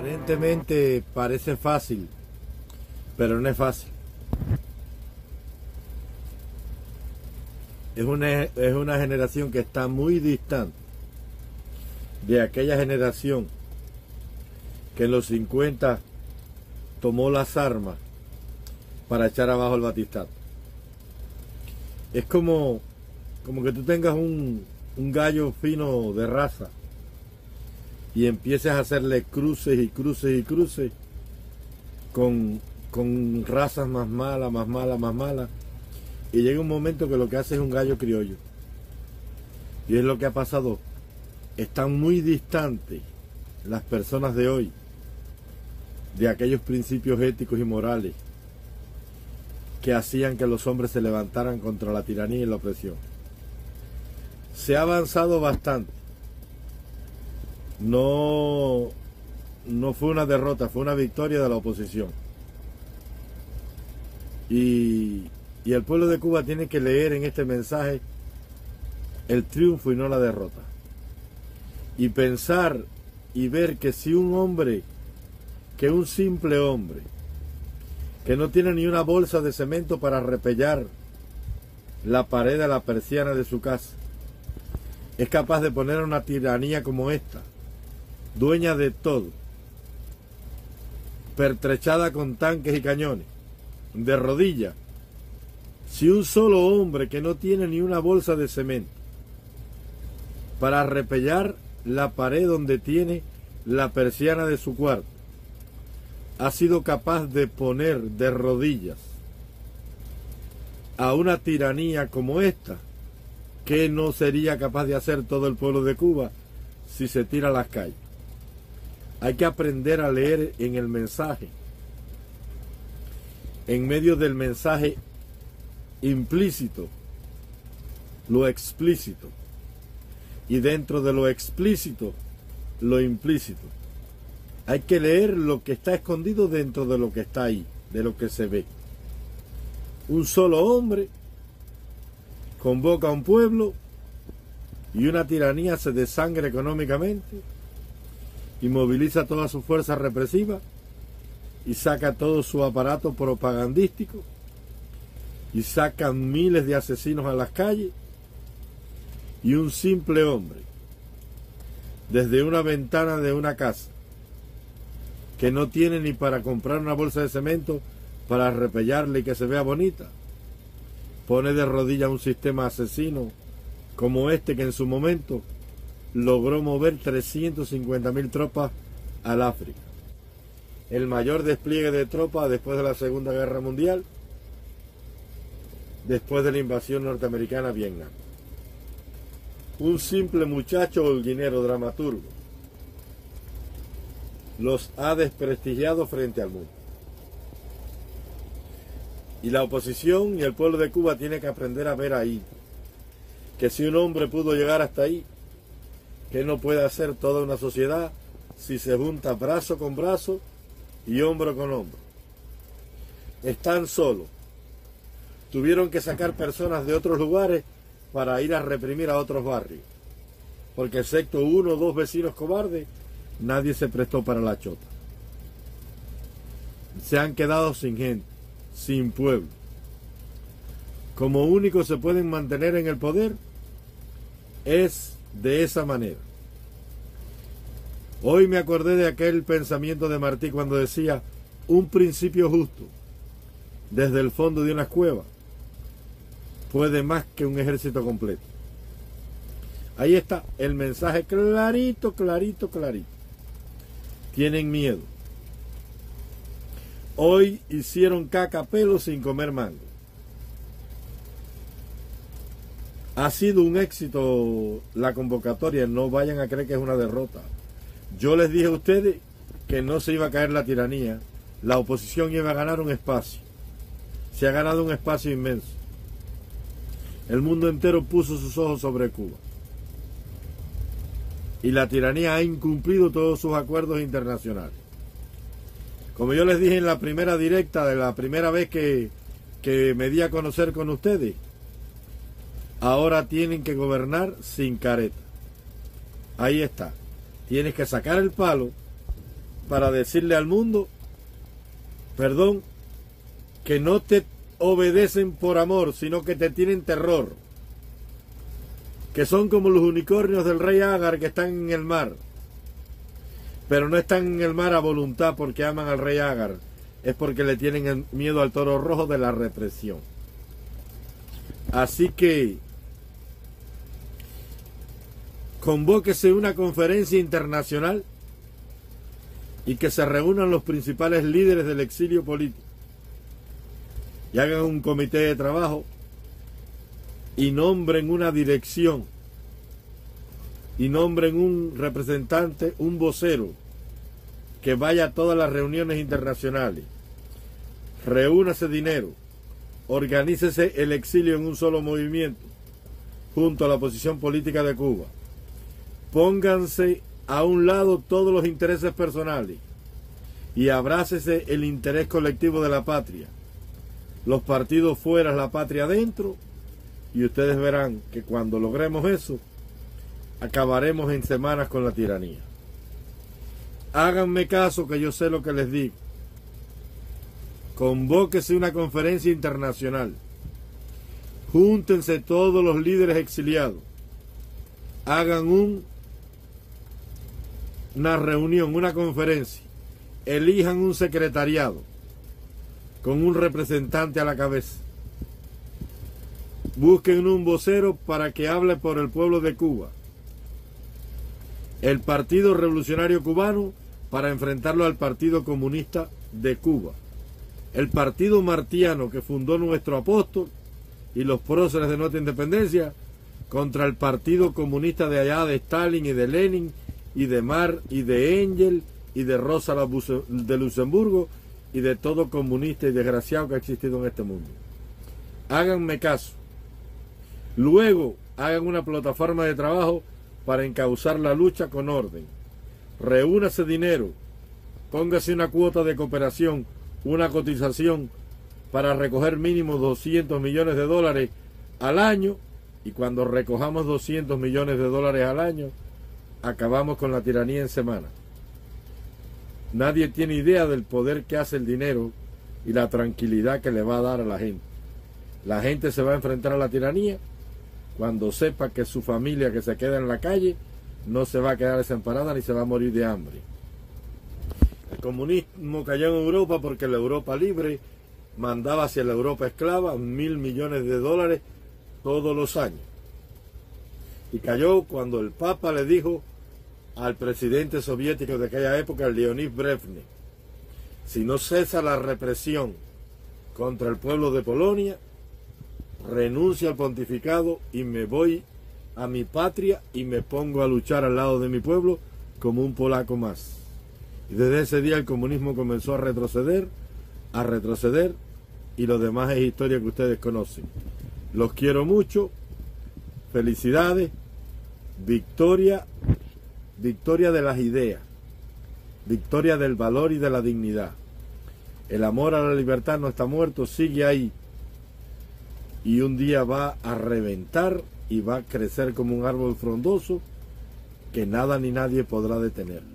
Aparentemente parece fácil, pero no es fácil. Es una generación que está muy distante de aquella generación que en los 50 tomó las armas para echar abajo el batistato. Es como que tú tengas un gallo fino de raza y empieces a hacerle cruces y cruces y cruces con razas más malas, más malas, más malas, y llega un momento que lo que hace es un gallo criollo. Y es lo que ha pasado. Están muy distantes las personas de hoy de aquellos principios éticos y morales que hacían que los hombres se levantaran contra la tiranía y la opresión. Se ha avanzado bastante. No fue una derrota, fue una victoria de la oposición. Y el pueblo de Cuba tiene que leer en este mensaje el triunfo y no la derrota. Y pensar y ver que si un hombre, que un simple hombre, que no tiene ni una bolsa de cemento para repellar la pared de la persiana de su casa, es capaz de poner una tiranía como esta, dueña de todo, pertrechada con tanques y cañones, de rodillas. Si un solo hombre que no tiene ni una bolsa de cemento para repellar la pared donde tiene la persiana de su cuarto, ha sido capaz de poner de rodillas a una tiranía como esta, ¿qué no sería capaz de hacer todo el pueblo de Cuba si se tira a las calles? Hay que aprender a leer en el mensaje, en medio del mensaje implícito, lo explícito, y dentro de lo explícito, lo implícito. Hay que leer lo que está escondido dentro de lo que está ahí, de lo que se ve. Un solo hombre convoca a un pueblo y una tiranía se desangra económicamente y moviliza toda su fuerza represiva y saca todo su aparato propagandístico y saca miles de asesinos a las calles, y un simple hombre desde una ventana de una casa que no tiene ni para comprar una bolsa de cemento para repellarle y que se vea bonita, pone de rodillas un sistema asesino como este que en su momento logró mover 350.000 tropas al África. El mayor despliegue de tropas después de la Segunda Guerra Mundial, después de la invasión norteamericana a Vietnam. Un simple muchacho holguinero, dramaturgo, los ha desprestigiado frente al mundo. Y la oposición y el pueblo de Cuba tiene que aprender a ver ahí que si un hombre pudo llegar hasta ahí, que no puede hacer toda una sociedad si se junta brazo con brazo y hombro con hombro. Están solos. Tuvieron que sacar personas de otros lugares para ir a reprimir a otros barrios, porque excepto uno o dos vecinos cobardes, nadie se prestó para la chota. Se han quedado sin gente, sin pueblo. Como único se pueden mantener en el poder es de esa manera. Hoy me acordé de aquel pensamiento de Martí cuando decía: un principio justo desde el fondo de una cueva puede más que un ejército completo. Ahí está el mensaje clarito, clarito, clarito. Tienen miedo. Hoy hicieron caca pelo sin comer mango. Ha sido un éxito la convocatoria, no vayan a creer que es una derrota. Yo les dije a ustedes que no se iba a caer la tiranía, la oposición iba a ganar un espacio. Se ha ganado un espacio inmenso. El mundo entero puso sus ojos sobre Cuba. Y la tiranía ha incumplido todos sus acuerdos internacionales. Como yo les dije en la primera directa, de la primera vez que me di a conocer con ustedes, ahora tienen que gobernar sin careta. Ahí está. Tienes que sacar el palo para decirle al mundo, perdón, que no te obedecen por amor, sino que te tienen terror, que son como los unicornios del rey Agar que están en el mar, pero no están en el mar a voluntad porque aman al rey Agar, es porque le tienen miedo al toro rojo de la represión. Así que convóquese una conferencia internacional y que se reúnan los principales líderes del exilio político y hagan un comité de trabajo y nombren una dirección y nombren un representante, un vocero que vaya a todas las reuniones internacionales. Reúnase dinero, organícese el exilio en un solo movimiento junto a la oposición política de Cuba. Pónganse a un lado todos los intereses personales y abrácese el interés colectivo de la patria. Los partidos fuera, la patria adentro, y ustedes verán que cuando logremos eso, acabaremos en semanas con la tiranía. Háganme caso que yo sé lo que les digo. Convóquese una conferencia internacional. Júntense todos los líderes exiliados. Hagan una reunión, una conferencia. Elijan un secretariado con un representante a la cabeza. Busquen un vocero para que hable por el pueblo de Cuba. El Partido Revolucionario Cubano para enfrentarlo al Partido Comunista de Cuba. El Partido Martiano que fundó nuestro apóstol y los próceres de nuestra independencia contra el Partido Comunista de allá de Stalin y de Lenin y de Marx y de Engel y de Rosa de Luxemburgo y de todo comunista y desgraciado que ha existido en este mundo. Háganme caso. Luego hagan una plataforma de trabajo para encauzar la lucha con orden. Reúnase dinero, póngase una cuota de cooperación, una cotización para recoger mínimo 200 millones de dólares al año, y cuando recojamos 200 millones de dólares al año, acabamos con la tiranía en semana. Nadie tiene idea del poder que hace el dinero y la tranquilidad que le va a dar a la gente. La gente se va a enfrentar a la tiranía cuando sepa que su familia que se queda en la calle no se va a quedar desamparada ni se va a morir de hambre. El comunismo cayó en Europa porque la Europa libre mandaba hacia la Europa esclava 1.000 millones de dólares todos los años. Y cayó cuando el Papa le dijo al presidente soviético de aquella época, Leonid Brezhnev, si no cesa la represión contra el pueblo de Polonia, renuncio al pontificado y me voy a mi patria y me pongo a luchar al lado de mi pueblo como un polaco más. Y desde ese día el comunismo comenzó a retroceder, y lo demás es historia que ustedes conocen. Los quiero mucho, felicidades, victoria de las ideas, victoria del valor y de la dignidad. El amor a la libertad no está muerto, sigue ahí. Y un día va a reventar y va a crecer como un árbol frondoso que nada ni nadie podrá detener.